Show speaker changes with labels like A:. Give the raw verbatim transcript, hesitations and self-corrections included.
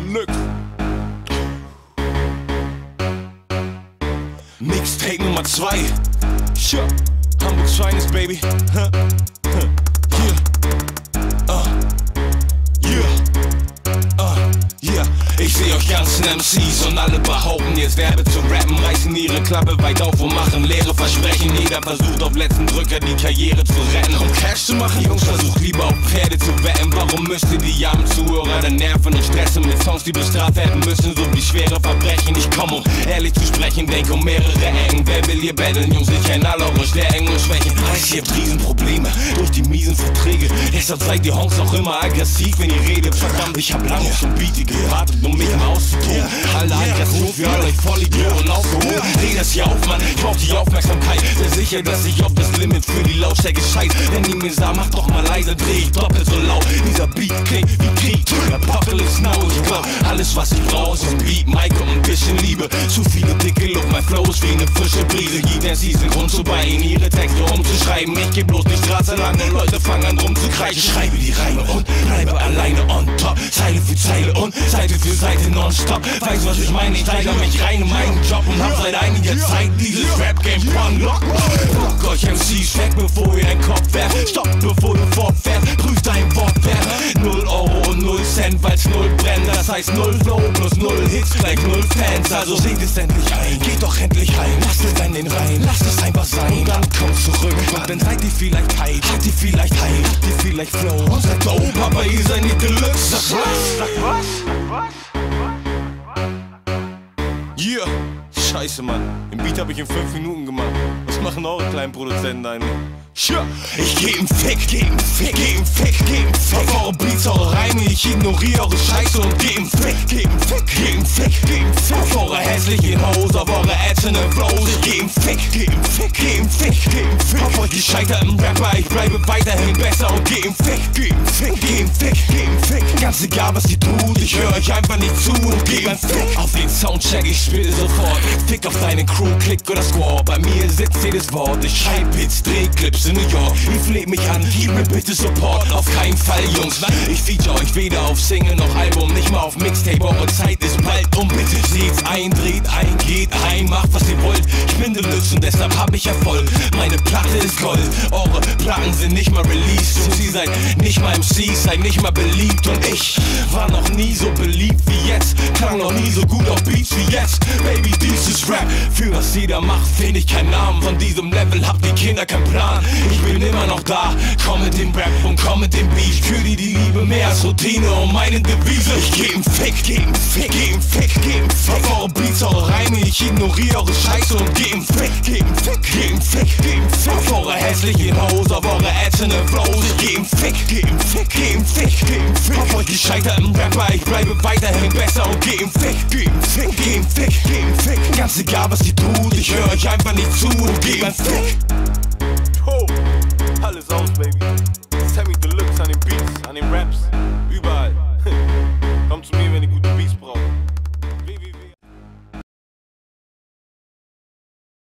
A: Deluxe. Mixtape Nummer zwei. Sure. Hamburgs Finest, baby. Huh. Huh. Yeah. Uh. Yeah. Uh. Yeah. Ich seh euch ganzen M Cs und alle behaupten jetzt Werbe zu rappen, reißen ihre Klappe weit auf und machen leere Versprechen. Jeder versucht auf letzten Drücker die Karriere zu retten. Um Cash zu machen, Jungs, versucht lieber auf Pferde zu wetten. Warum müsst ihr die armen Zuhörer dann nerven und stressen mit Songs, die bestraft werden müssen, so wie schwere Verbrechen? Ich komm, um ehrlich zu sprechen, denk um mehrere Ecken. Wer will hier battlen, Jungs? Ich kenn alle eure Stärken und Schwächen. Heißt, ihr habt Riesenprobleme durch die miesen Verträge. Deshalb seid ihr Honks auch immer aggressiv, wenn ihr redet. Verdammt, ich hab lange auf so Beat gewartet, um mich mal auszutoben. Alle aggressiv, für alle Vollidioten aufgehoben. Dreh das hier auf, Mann, ich brauch die Aufmerksamkeit. Sehr sicher, dass ich auf das Limit für die Lautstärke scheiß. Wenn ihr mir sagt, mach doch mal leise, dreh ich doppelt so laut. Dieser Beat klingt wie Krieg, Apocalypse Now. Ich glaub, alles was ich brauch ist ein Beat, Mic und ein bisschen Liebe. Zu viele dicke Luft, mein Flow ist wie eine frische Brise. Gibt der Season Grund zu bei ihnen, ihre Texte umzuschreiben. Ich geh bloß die Straße lang und Leute fangen an rumzukreischen. Schreibe die Reime und bleibe alleine on top. Zeile für Zeile und Seite für Seite nonstop. Weißt was ich meine, ich steigere mich rein in meinen Job und hab seit einiger Zeit dieses Rap-Game unlocked. Fuck euch M Cs weg, bevor ihr deinen Kopf werft. Stopp, bevor du fortfährst, prüf dein Wortwert. Null Euro und null Cent, weil's null brennt. Das heißt null Flow plus null Hits gleich null Fans. Also seht es endlich ein, geht doch endlich heim. Lasst es in den Rein, lasst es einfach sein. Und dann kommt zurück, und dann seid ihr vielleicht tight, habt ihr vielleicht Hype, habt ihr vielleicht Flow und seid dope, aber ihr seid nicht Deluxe. Sag was? Sag was? Sag was? Yeah. Scheiße, Mann. Den Beat hab ich in fünf Minuten gemacht. Was machen eure kleinen Produzenten eigentlich? Sure. Ich geb'n Fick, geb'n Fick, geb'n Fick, geb'n Fick. Auf eure Beats, eure Reime, ich ignoriere eure Scheiße und geb'n Fick, geb'n Fick, geb'n Fick, geb'n Fick. Auf eure hässlichen Hoes, auf eure ätzenden Flows, ich geb'n Fick, geb'n Fick, geb'n Fick, geb'n Fick. Auf euch gescheiterten Rapper, ich bleibe weiterhin besser und geb'n Fick, geb'n Fick, geb'n Fick, geb'n Fick. Ganz egal was ihr tut, ich höre euch einfach nicht zu und geb'n Fick. Auf den Soundcheck, ich spiele sofort. Fick auf deine Crew, Klick oder Squad. Bei mir sitzt jedes Wort, ich schreib Hits, dreh Clips in New York. Ihr fleht mich an, gib mir bitte Support. Auf keinen Fall, Jungs, ich feature euch weder auf Single noch Album, nicht mal auf Mixtape. Eure Zeit ist bald um, bitte seht's ein, dreht ein, geht ein, macht was ihr wollt. Ich bin Deluxe und deshalb hab ich Erfolg. Meine Platte ist Gold, eure Platten sind nicht mal released. Und sie seid nicht mal M Cs, seid nicht mal beliebt. Und ich war noch nie so beliebt wie jetzt, klang noch nie so gut auf Beats wie jetzt. Baby, dies ist Rap, für was jeder macht, find ich keinen Namen. Von diesem Level habt die Kinder keinen Plan. Ich bin immer noch da, komm mit dem Rap und komm mit dem Beat. Für die die Liebe mehr als Routine und meine Devise. Ich geb'n Fick, geb'n Fick, geb'n Fick, geb'n Fick. Auf eure Beats, eure Reime, ich ignoriere eure Scheiße und geb'n Fick, geb'n Fick, geb'n Fick, geb'n Fick. Auf eure hässlichen Hoes, auf eure ätzenden Flows, ich geb'n Fick, geb'n Fick, geb'n Fick, geb'n Fick. Auf euch gescheiterten Rapper, ich bleibe weiterhin besser und geb'n Fick, geb'n Fick, geb'n Fick, geb'n Fick. Ganz egal was ihr tut, ich höre euch einfach nicht zu und geb'n Fick.